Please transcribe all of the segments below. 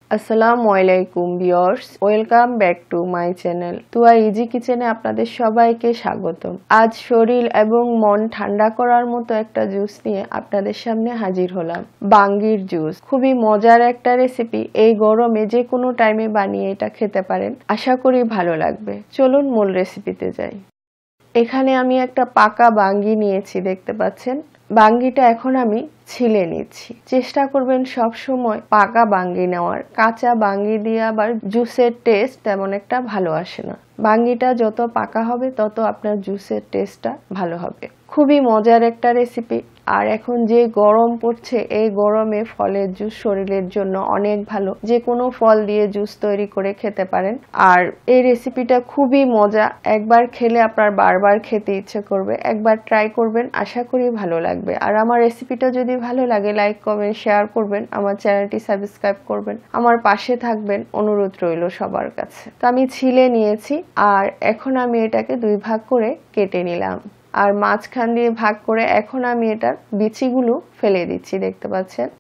আসসালামু আলাইকুম viewers, welcome back to my channel Tua easy কিচেনে আপনাদের সবাইকে স্বাগতম। আজ শরীর এবং মন ঠান্ডা করার মতো একটা জুস নিয়ে আপনাদের সামনে হাজির হলাম। বাঙ্গির জুস খুবই মজার একটা রেসিপি। এই গরমে যে কোনো টাইমে বানিয়ে এটা খেতে পারেন, আশা করি ভালো লাগবে। চলুন মূল রেসিপিতে যাই। এখানে আমি একটা পাকা বাঙ্গি নিয়েছি, দেখতে পাচ্ছেন। বাঙ্গিটা এখন আমি ছিলে নিচ্ছি। চেষ্টা করবেন সব সময় পাকা বাঙ্গি নেওয়ার। কাঁচা বাঙ্গি দিয়ে আবার জুসের টেস্ট তেমন একটা ভালো আসে না। বাঙ্গিটা যত পাকা হবে তত আপনার জুসের টেস্টটা ভালো হবে। খুবই মজার একটা রেসিপি। আর এখন যে গরম পড়ছে, এই গরমে ফলের জুস শরীরের জন্য অনেক ভালো। যে কোনো ফল দিয়ে জুস তৈরি করে খেতে পারেন। আর এই রেসিপিটা খুবই মজা। একবার খেলে আপনার বারবার খেতে ইচ্ছে করবে। একবার ট্রাই করবেন, আশা করি ভালো লাগবে। আর আমার রেসিপিটা যদি ভালো লাগে লাইক কমেন্ট শেয়ার করবেন, আমার চ্যানেলটি সাবস্ক্রাইব করবেন, আমার পাশে থাকবেন, অনুরোধ রইল সবার কাছে। তো আমি ছিলে নিয়েছি আর এখন আমি এটাকে দুই ভাগ করে কেটে নিলাম। আর মাঝখান দিয়ে ভাগ করে এখন আমি এটার বিচিগুলো ফেলে দিচ্ছি, দেখতে পাচ্ছেন।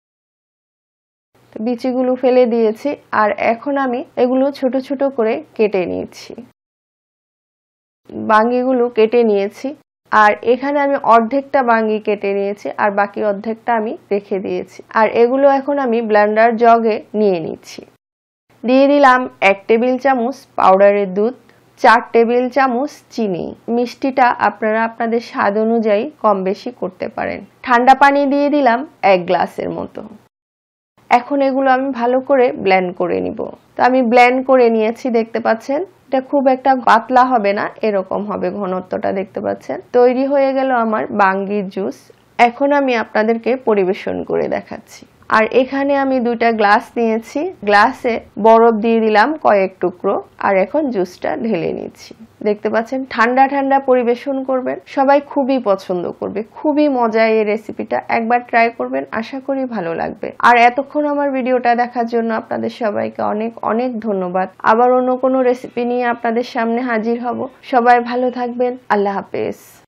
বিচিগুলো ফেলে দিয়েছি আর এখন আমি এগুলো ছোট ছোট করে কেটে নিয়েছি। বাঙ্গিগুলো কেটে নিয়েছি আর এখানে আমি অর্ধেকটা বাঙ্গি কেটে নিয়েছি আর বাকি অর্ধেকটা আমি রেখে দিয়েছি। আর এগুলো এখন আমি ব্লেন্ডার জগে নিয়ে নিচ্ছি। দিয়ে দিলাম 1 টেবিল চামচ পাউডারের দুধ, 4 টেবিল চামচ চিনি। মিষ্টিটা আপনারা আপনাদের স্বাদ অনুযায়ী কম বেশি করতে পারেন। ঠান্ডা পানি দিয়ে দিলাম 1 গ্লাসের মতো। এখন এগুলো আমি ভালো করে ব্লেন্ড করে নিব। তো আমি ব্লেন্ড করে নিয়েছি, দেখতে পাচ্ছেন। এটা খুব একটা পাতলা হবে না, এরকম হবে ঘনত্বটা, দেখতে পাচ্ছেন। তৈরি হয়ে গেল আমার বাঙ্গির জুস। এখন আমি আপনাদেরকে পরিবেশন করে দেখাচ্ছি। আর এখানে আমি 2টা গ্লাস নিয়েছি। গ্লাসে বরফ দিয়ে দিলাম কয়েক টুকরো আর এখন জুসটা ঢেলে নিচ্ছি। দেখতে পাচ্ছেন, ঠান্ডা ঠান্ডা পরিবেশন করবেন, সবাই খুবই পছন্দ করবে। খুবই মজা এই রেসিপিটা, একবার ট্রাই করবেন, আশা করি ভালো লাগবে। আর এতক্ষণ আমার ভিডিওটা দেখার জন্য আপনাদের সবাইকে অনেক অনেক ধন্যবাদ। আবার অন্য কোনো রেসিপি নিয়ে আপনাদের সামনে হাজির হব। সবাই ভালো থাকবেন। আল্লাহ হাফেজ।